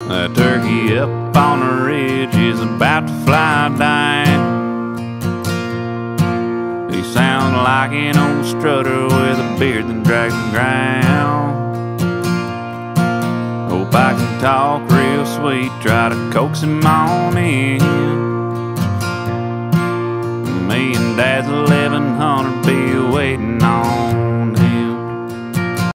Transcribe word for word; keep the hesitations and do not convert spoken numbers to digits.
That turkey up on the ridge is about to fly down. He sounds like an old strutter with a beard that drags the ground. Hope I can talk real sweet, try to coax him on in. Me and Dad's